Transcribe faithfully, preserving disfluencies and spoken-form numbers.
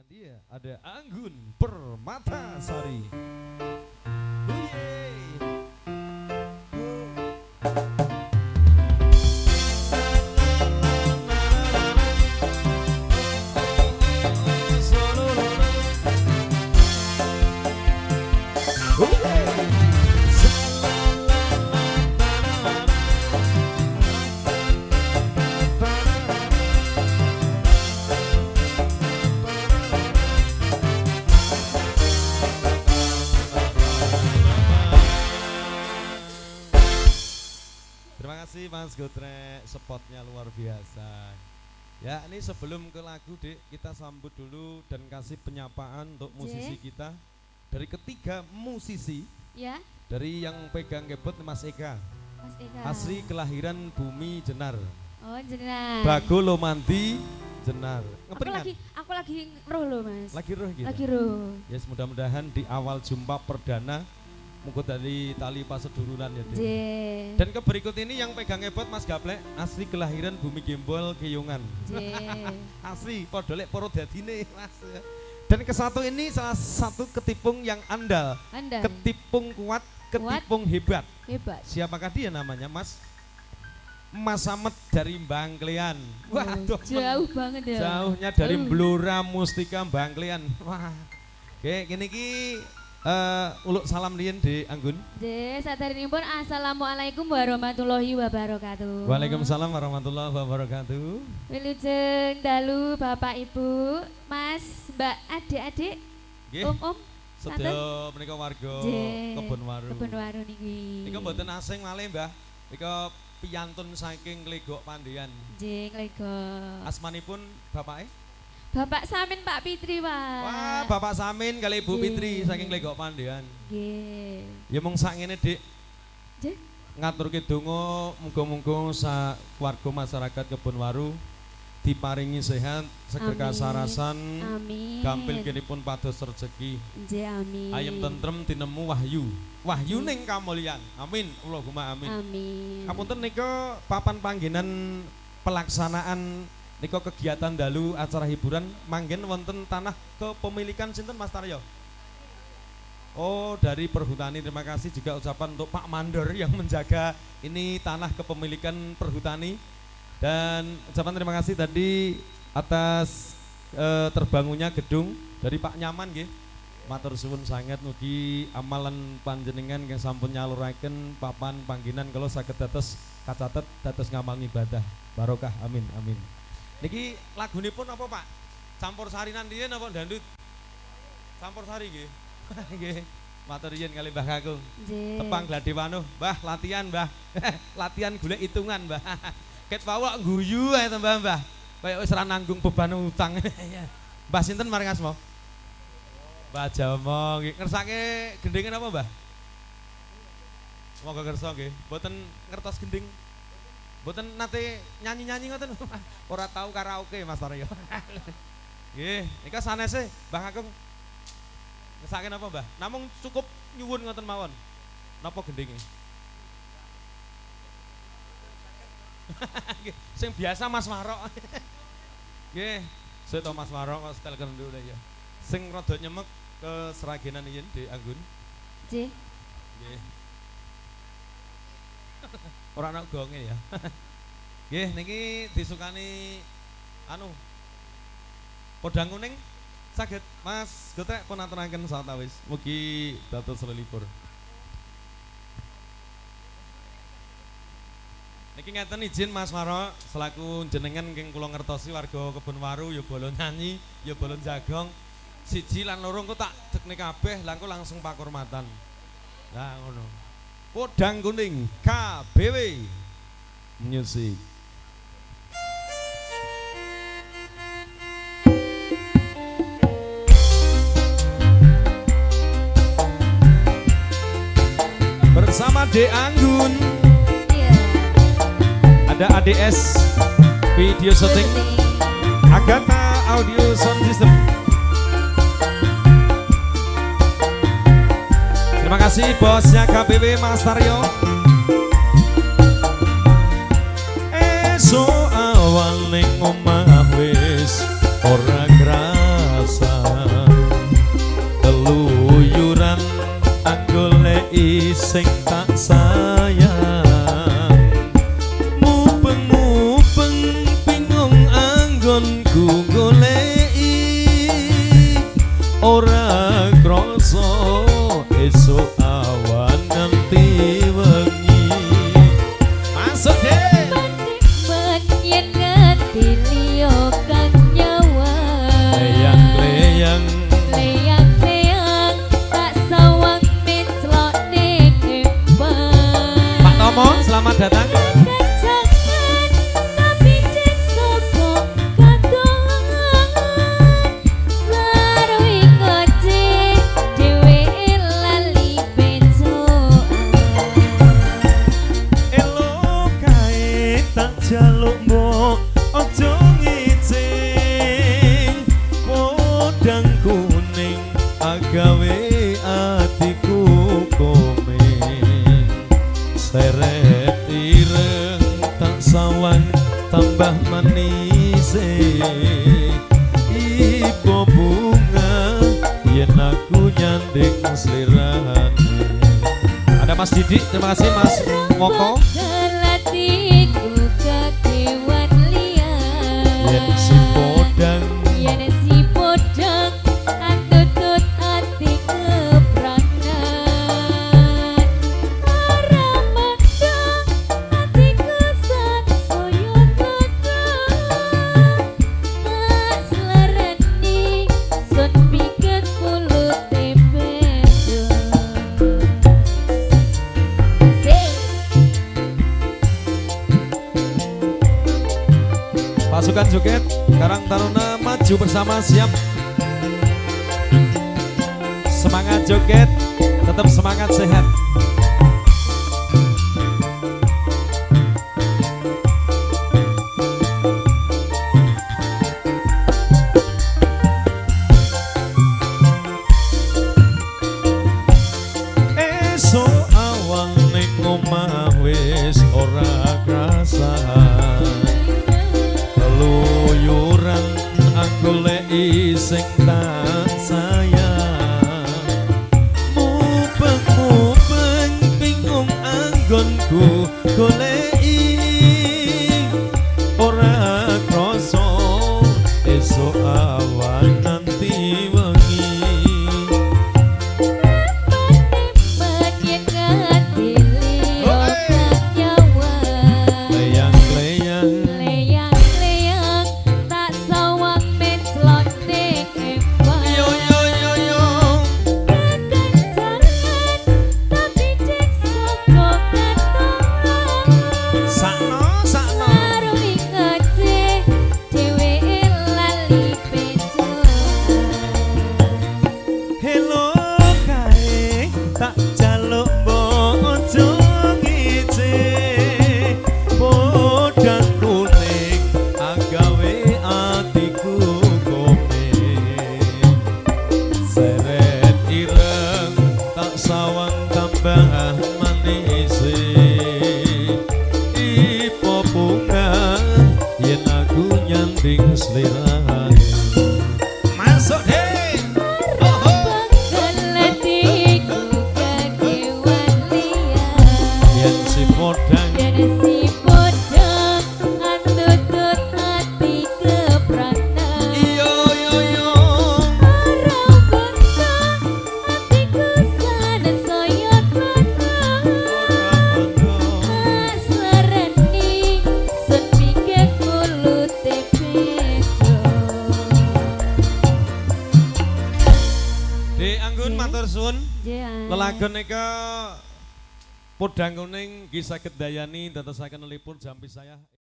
dia ada Anggun Permatasari. Terima kasih Mas Gotrek, spotnya luar biasa. Ya, ini sebelum ke lagu, Dek, kita sambut dulu dan kasih penyapaan untuk musisi J. kita. Dari ketiga musisi, ya. Dari yang pegang keyboard Mas Eka. Mas Eka. Asri kelahiran Bumi Jenar. Oh, Jenar. Bago Lomanti Jenar. Aku lagi, aku lagi roh loh Mas. Lagi roh gitu. Lagi roh. Yes, mudah-mudahan di awal jumpa perdana mungkin dari tali paseduluran ya. J. Dan ke berikut ini yang pegang keyboard Mas Gaplek, asli kelahiran Bumi Gembol Keyungan. J. Asli podolek poro dadine Mas. Dan ke satu ini salah satu ketipung yang andal, andal. Ketipung kuat, ketipung kuat. hebat. Hebat. Siapakah dia namanya Mas? Mas Samet dari Bangklean. Wah, oh, jauh banget ya. Jauhnya dari uh. Blora Mustika Bangklean. Wah. Oke, gini ki Uh, uluk salam liyen di Anggun. Nggih, sadarinipun assalamualaikum warahmatullahi wabarakatuh. Waalaikumsalam warahmatullahi wabarakatuh. Wilujeng dalu Bapak Ibu, Mas, Mbak, adik-adik, Om-om, sedaya menika warga Kebon Waru. Kebon Waru niki. Nika mboten asing malih, Mbah. Nika piyantun saking Klegok Pandean. Nggih, Klegok. Asmanipun bapake? Bapak Samin Pak Fitri, Pak. Wah, Bapak Samin kali Ibu Fitri saking Klegok Pandean. Nggih. Ya mung sak ngene, Dik. Nggih. Ngaturke donga muga-muga sak warga masyarakat Kebon Waru diparingi sehat, seger kasarasan, amin. Gampil kinipun pados rezeki. Nggih, amin. Ayem tentrem tinemu wahyu. Wahyu ning kamulyan. Amin. Allahumma amin. Amin. Kapunten nika papan panggenan pelaksanaan niko kegiatan dalu acara hiburan manggen wonten tanah kepemilikan sinten Mas Taryo? Oh, dari Perhutani. Terima kasih juga ucapan untuk Pak Mandor yang menjaga ini tanah kepemilikan Perhutani. Dan ucapan terima kasih tadi atas e, terbangunnya gedung dari Pak Nyaman nggih. Matur suwun sanget mugi amalan panjenengan yang sampun nyaluraken papan panggenan kalau saged dados kacatet dados ngamal ibadah. Barokah, amin amin. Niki lagunipun apa Pak? Campur sari nantian apa dandut? Campur sari nggih. Nggih. Matur yen kali Mbah Kakung. Nggih. Tepang Gladewano, Mbah latihan Mbah. Latihan golek hitungan Mbah. Ket pawak guyu ae to Mbah Mbah. Kaya wis ora nanggung beban utang. Mbah sinten maringasmo? Mbah Jamo nggih. Ngersake gendhengen apa Mbah? Semoga kersa nggih. Mboten ngertos gending. Mboten nate nyanyi-nyanyi ngoten. Ora tahu karaoke Mas Taryo. Nggih, nika sanese Mbah Kakung. Ngesake napa Mbah? Namung cukup nyuwun ngoten mawon. Napa gendinge? Nggih, sing biasa Mas Warok. Nggih, seto Mas Warok kok setel kendul ya. Sing rada nyemek ke seragenan yen di Anggun. Nggih. Nggih. Ora ana gonge ya. Nggih niki disukani anu podang kuning saged Mas Gotrek pun aturaken sawetawis. Mugi dados selipur. Niki ngeten izin Mas Maro selaku jenengan king kula ngertosi warga Kebon Waru ya bolo nyanyi, ya bolo jagong. Siji lan loro engko tak dekne kabeh lan langsung pakurmatan. Lah ngono. Podang kuning K B W Music. Bersama D Anggun. Yeah. Ada A D S Video Shooting, Agatha Audio Sound System. Terima kasih bosnya K B W Mas Taryo. So awan ning omah wis ora krasa sing tak sayang. Mupeng-mupeng bingung anggonku goleki, ora krasa esuk awan nganti wengi. Masuk deh. Yen nganti liya kang nyawa. Leyang-leyang Leyang-leyang tak sawang menclok ning empang. Pak Tomo, selamat datang. Kejangan tapi cek soko katongan. Sarwi ngoce dhewe lali becoan. Elo kae tak jaluk mbok ojo ngicing, podang kuning agawe atiku komeng. Seret ireng tak sawang tambah manis, ibu bunga yen aku nyanding selirane. Ada Mas Didi, terima kasih Mas Moko. Gelatiku kekewan liyan. Yen si podang Yen si podang antutut ati kepranan. Ora mandang atiku sak koyo kodang. Mas lereni sun piket kulute bedo. Pasukan joget Karang Taruna maju bersama, siap. Semangat joget, tetap semangat sehat. Esok awang ning omah wis ora krasan, keluyuran aku leki sing tak sayang. Mupeng-mupeng bingung anggonku goleki, ora krasa esuk awan nanti wengi. Yen nganti liya kang nyawa. Leyang-leyang Leyang-leyang tak sawang menclok ning empang. yo yo yo yo. Kejangan tapi cek soko katongan. Sakno sakno. Sarwi ngoce dhewe lali becoan. Hello kae tak jaluk mbok ojo ngicing, podang kuning agawe atiku komeng. Seret ireng tak sawang tambah manis, ipo bunga yen aku nyanding selirane. Masuk deh. Oh, oh. Gelatiku kekewan liyan. Yen si podang Yen si podang antutut ati kepranan. iyo yo yo. Ora bentang atiku sanesaya tenang. Mas lereni sun piket kulute bedo. Di Anggun matur suwun, Jan. lelagon nika podang kuning kisah kedayani dadosaken lipur jampi saya.